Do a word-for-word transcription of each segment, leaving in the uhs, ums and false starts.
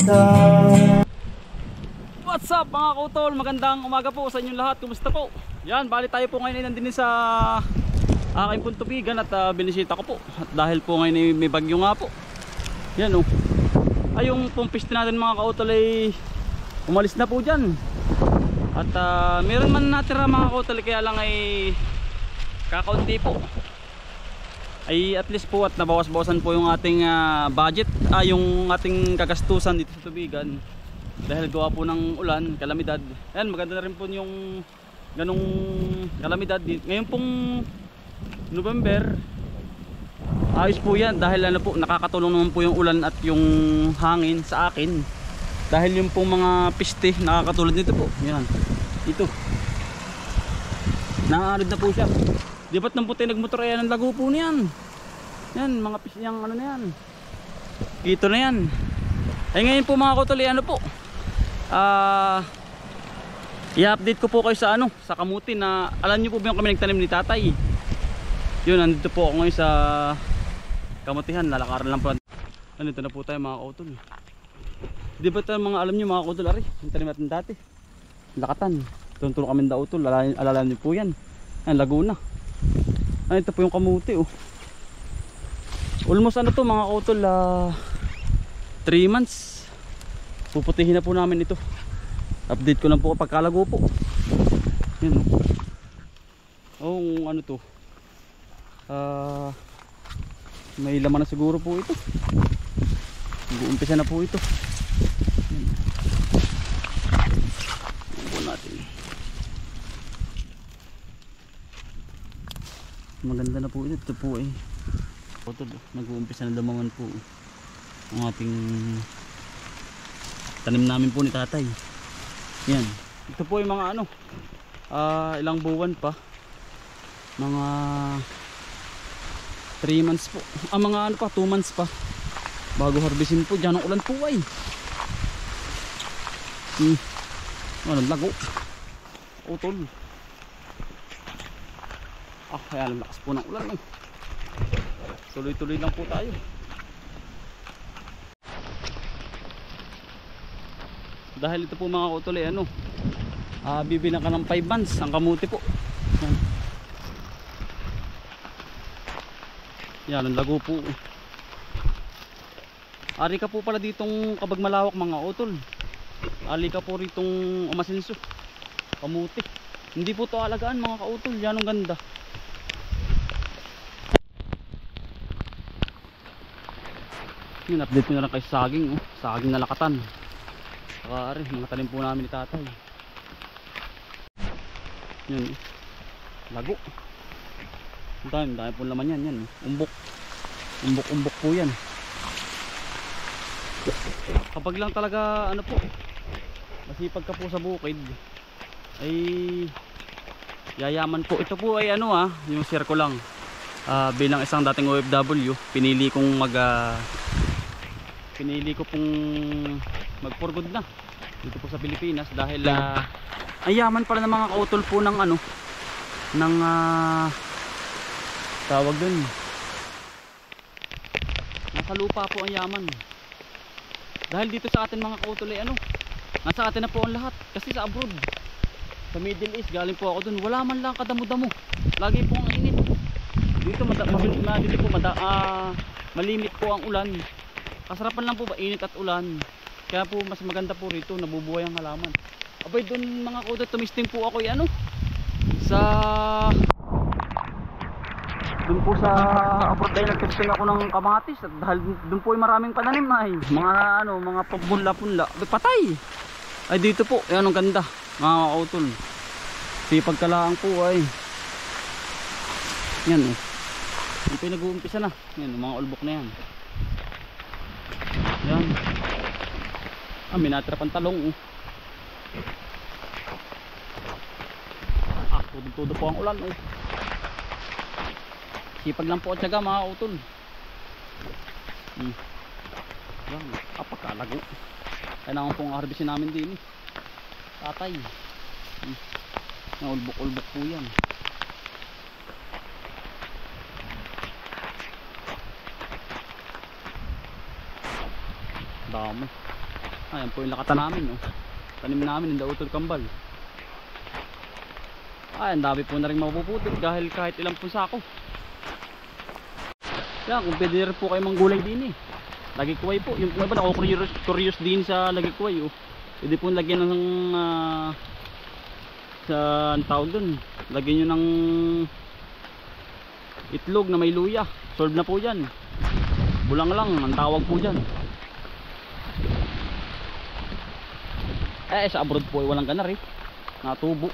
What's up mga kautol? Magandang umaga po sa inyong lahat. Kumusta po? Yan, bali tayo po ngayon ay nandun sa aking pong tubigan at uh, binisita ko po. At dahil po ngayon ay may bagyo nga po. Yan o. Oh. Ay yung pong piste natin mga kautol ay umalis na po dyan. At uh, meron man natira mga kautol kaya lang ay kakaunti po. Ay at least po at nabawas-bawasan po yung ating uh, budget, ah, yung ating kagastusan dito sa tubigan dahil gawa po ng ulan, kalamidad. Ayan, maganda na rin po yung ganong kalamidad ngayon pong November. Ayos po yan dahil ano po, nakakatulong naman po yung ulan at yung hangin sa akin dahil yung pong mga piste nakakatulad nito po. Yan, ito naarid na po siya. Di ba't nang puti nagmotor ayan ang lago po niyan. Yan, mga pis niyang ano na yan. Ito na yan. Ay ngayon po mga kautol, ano po. Ah, uh, i-update ko po kayo sa ano, sa kamuti na alam niyo po ba yung kami nagtanim ni tatay. Yun, nandito po ako ngayon sa kamutihan, lalakaran lang po. Nandito na po tayo mga kautol. Di ba tayo mga alam niyo mga kautol, ari, yung tanim natin dati. Lakatan. Tuntulong kami daw utol, alala niyo po yan. Yan, Laguna. Ay, ito po yung kamuti oh. Almost ano to mga kautol, uh, three months. Puputihin na po namin ito. Update ko lang po pagkalago po. Yan oh. Oh, ano to, uh, may laman na siguro po ito. Mag-uumpisa na po ito. Yan po natin. Maganda na po ito. Ito po eh nag-uumpisa na lumaman po ang ating tanim namin po ni tatay. Yan, ito po yung mga ano, uh, ilang buwan pa, mga three months po, ah mga ano pa, two months pa bago harvestin po. Diyan ang ulan po ay hmm. Ano, lago utol. Ah, kaya lakas po ng ulan eh. Tuloy-tuloy lang po tayo. Dahil ito po mga kautol eh, ano, uh, bibilang ka ng five months ang kamuti po. Yan, yan ang lago po. Ari ka po pala ditong Kabag Malawak mga kautol. Ari ka po ritong umasenso kamuti. Hindi po to alagaan mga kautol. Yan ang ganda. Yun, update ko na lang kay saging oh. Saging na lakatan. Saka ari, mga tanim po namin ni tatay. Yun, lago. Ang dami, dami po laman yan, yan. Umbok. Umbok-umbok po yan. Kapag lang talaga, ano po, masipag ka po sa bukid, ay yayaman po. Ito po ay ano ah, yung share ko lang. Uh, bilang isang dating O F W, pinili kong mag... Uh, pinili ko pong mag for good na dito po sa Pilipinas dahil uh, ayaman pala ng mga kautol po ng ano ng uh, tawag dun, nasa lupa po ang yaman. Dahil dito sa atin mga kautol ay ano, nasa atin na po ang lahat kasi sa abroad, sa Middle East, galing po ako dun, wala man lang kadamo-damo, lagi po ang init. Dito, mada, dito po mada, uh, malimit po ang ulan. Kasarapan lang po ba init at ulan. Kaya po mas maganda po rito, nabubuhay ang halaman. Abay doon mga kautol, tumisting po ako ano, sa doon po sa abroad ay nagtisting ako ng kamatis at dahil doon po ay maraming pananim ay mga ano, mga pabunla-punla, patay. Ay dito po, yan ang ganda mga kautol. Sipag kalaang po ay yan oh. Yung pinag-uumpisa na, yan mga ulbok na yan. Yan. Ah, may natira pang talong oh. Ah, tudo-tudo po ang ulan oh. Sipag lang po at syaga mga kautol. Hmm. Yan, apakalago. Kailangan pong harvestin namin din eh. Tatay. Hmm. Ulbok-ulbok po yan. Dami. Ayan po yung lakata namin, oh. Tanim namin ng dautol kambal. Ay, ang dami po na rin mapuputot dahil kahit ilang pong sako. Yan, kung pwede rin po kayo manggulay din eh. Lagikuway po, yung iba ako curious, curious din sa lagikuway, oh. Pwede po lagyan ng uh, sa ang tawag dun, lagyan nyo ng itlog na may luya. Solve na po yan. Bulang lang ang tawag po dyan. Eh sa abroad po ay walang ganar eh, natubo.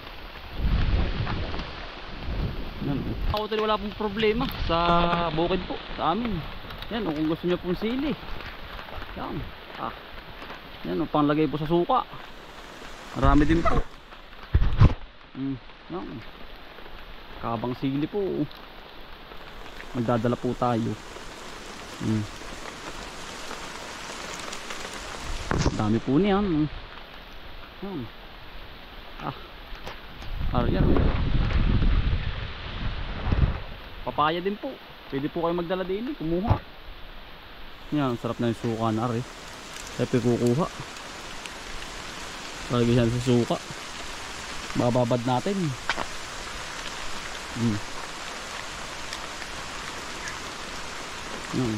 Ako tuloy wala pong problema sa bukid po sa amin. Yan, o kung gusto nyo pong sili, yan, ah, yan, o panglagay po sa suka, marami din po. Mm, yan, kabang sili po, magdadala po tayo. Mm. Dami po niyan. Yan, ah, ah, yan, papaya din po. Pwede po kayo magdala din, kumuha. Yan, sarap na yung suka na rin. Kaya kukuha. Lagi siya sa suka. Bababad natin. Hmm. Yan.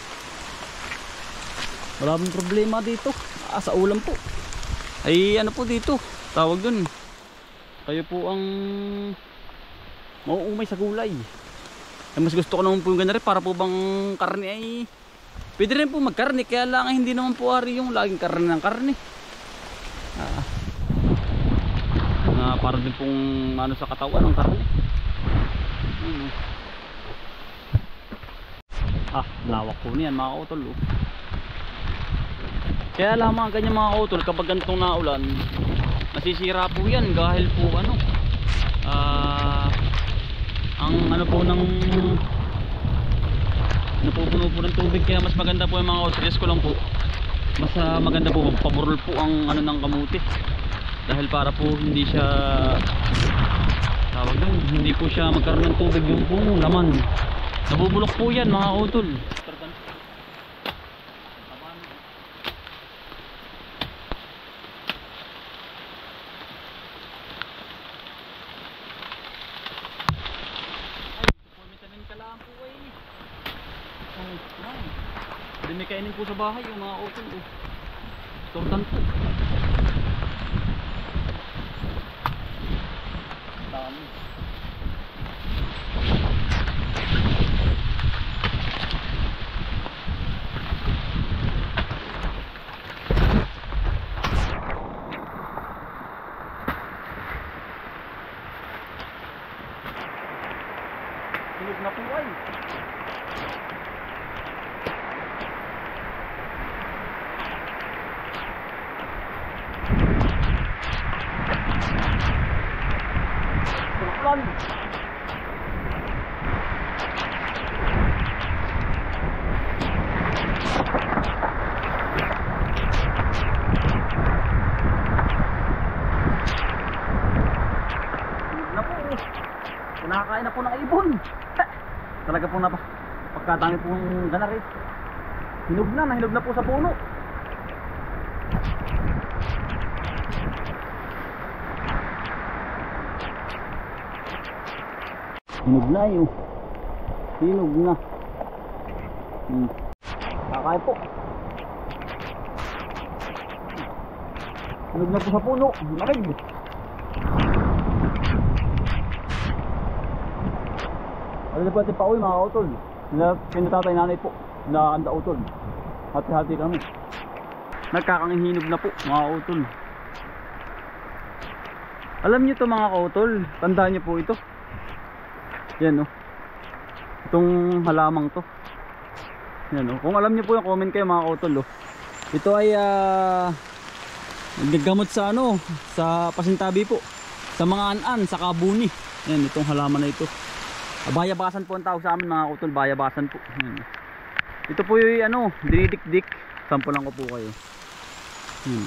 Wala pong problema dito. Ah, sa ulam po. Ay ano po dito, tawag dun, kayo po ang mauumay sa gulay. Ay, mas gusto ko naman po yung ganari para po bang karne ay pwede rin po magkarne, kaya lang hindi naman po ari yung laging karne ng karne. Ah, ah, para din pong ano sa katawan ng karne. Hmm. Ah, lawak po niyan mga kautol, oh. Kaya lang mga ganyan mga kautol, kapag ganitong naulan, nasisira po yan dahil po ano, ah, ang ano po ng napupuno po ng tubig. Kaya mas maganda po yung mga outreach ko lang po, mas uh, maganda po paburol po ang ano ng kamuti, dahil para po hindi siya tawag doon, hindi po siya magkaroon ng tubig yung puno, laman nabubulok po yan mga kautol. Hindi may kainin po sa bahay yung mga utol, oh. Tortan po. Dami. Tulog na po ay. Ulan. Na po. Nakakain na po ng ibon. Talaga po na pa. Pagkadami pong ganar eh. Hinog na, nahinog na po sa puno. Hinog na yun. Hinog na. Hmm. Kakain po. Hinog na po sa puno. Marig. Ano na po natin pa uwi mga utol. Pinatatay nanay po. Nakakanda utol. Hati-hati kami. Nagkakangihinog na po mga utol. Alam nyo to mga kautol. Tandaan nyo po ito. Yan o, oh. Itong halamang to. Yan o, oh. Kung alam nyo po yung comment kayo mga kautol, oh. Ito ay uh, nagagamot sa ano, sa pasintabi po, sa mga an-an, sa kabuni. Yan, itong halaman na ito. Bayabasan po ang tawag sa amin mga kautol, bayabasan po. Yan. Ito po yung ano, dinidikdik. Sampulan ko po kayo. Yan.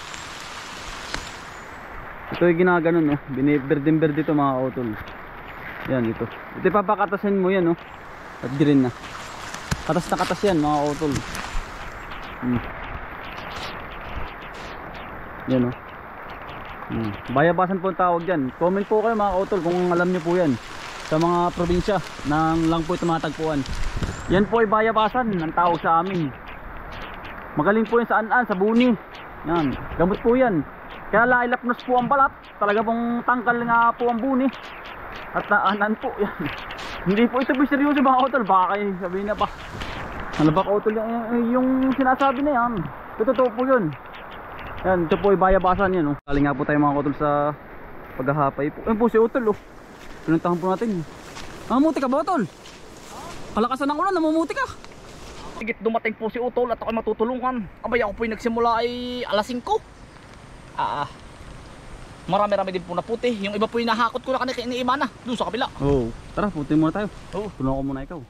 Ito yung ginaganon, oh. Biniberdin-berd dito mga kautol. Yan ito. Ito papakatasin mo yan, oh. At green na. Katas na katas yan mga kautol. Hmm. Yan o. Hmm. Bayabasan po ang tawag dyan. Comment po kayo mga kautol kung alam nyo po yan. Sa mga probinsya nang lang po ito matagpuan. Yan po ay bayabasan ang tawag sa amin. Magaling po yan sa an-an, sa buni. Yan, gamot po yan. Kaya lailapnos po ang balat. Talaga pong tangkal nga po ang buni. At naanan po yan. Hindi po ito po seryoso mga kautol. Baka kayo sabihin na ba, ano ba kautol yung, yung sinasabi na yan. Totoo po yun. Yan, ito po ay bayabasan yan. Oh. Galing nga po tayo mga kautol sa paghahapay po. Yan po si utol oh. Pinuntahan po natin. Namumuti ka ba utol? Kalakasan ng ulan, namumuti ka. Higit dumating po si utol at ako matutulungan. Abay ako po yung nagsimula ay alas singko. Ah, marami-rami din po na puti. Yung iba po yung nahakot ko na kanina iniima na doon sa kabila. Oo, oh, tara puti muna tayo. Oo, oh. Tulungan ko muna ikaw.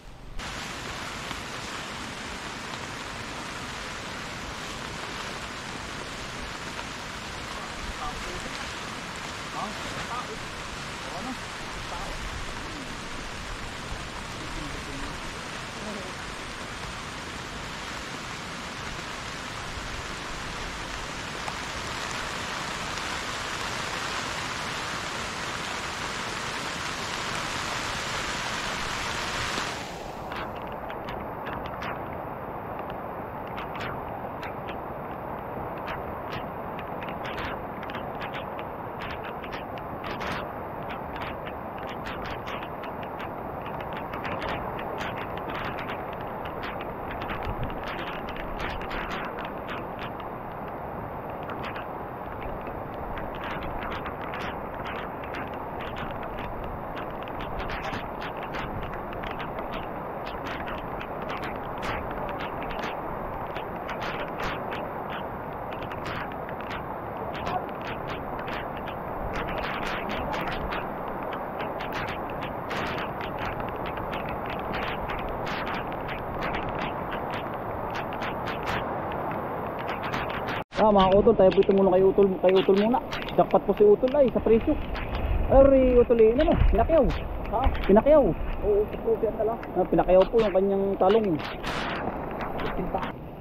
Ah, mga utol, tayo po ito muna kay utol, kay utol muna. Jackpot po si utol ay sa presyo. Ay, utol eh, ano, pinakyaw. Ha? Pinakyaw. Oo, sa po siya tala. Ah, pinakyaw po yung kanyang talong. Pinta.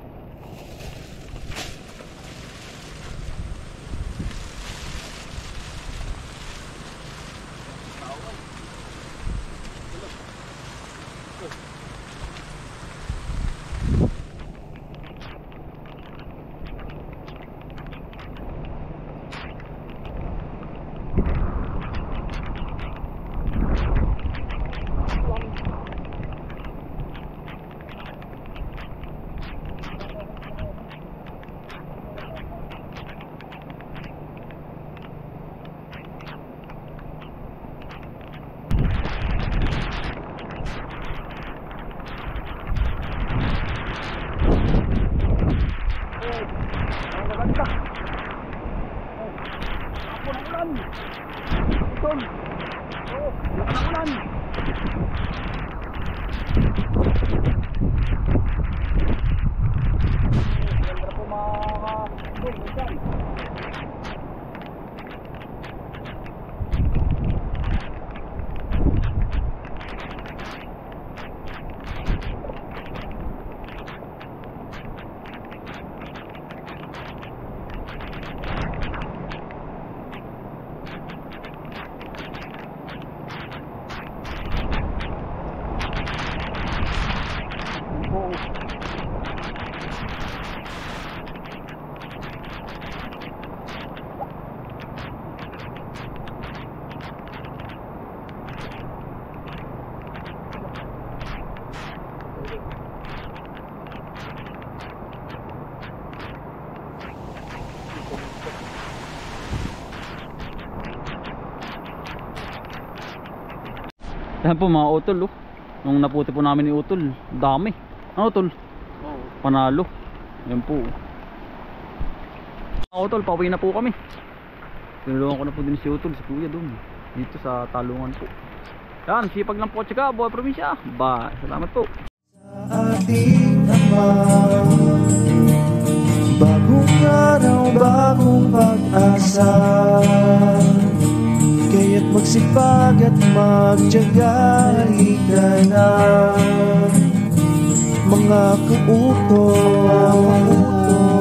Yan po mga utol oh. Nung naputi po namin ni utol, dami. Ano utol? Oo. Panalo. Yan po. Mga utol, pauwi na po kami. Tinulungan ko na po din si utol, si kuya doon. Dito sa talungan po. Yan, sipag lang po at saka buhay probinsya. Bye. Salamat po. Sa ating Ama, bagong araw, bagong pag-asa. Kaya't magsipag at magtiyaga, halika na mga kauto.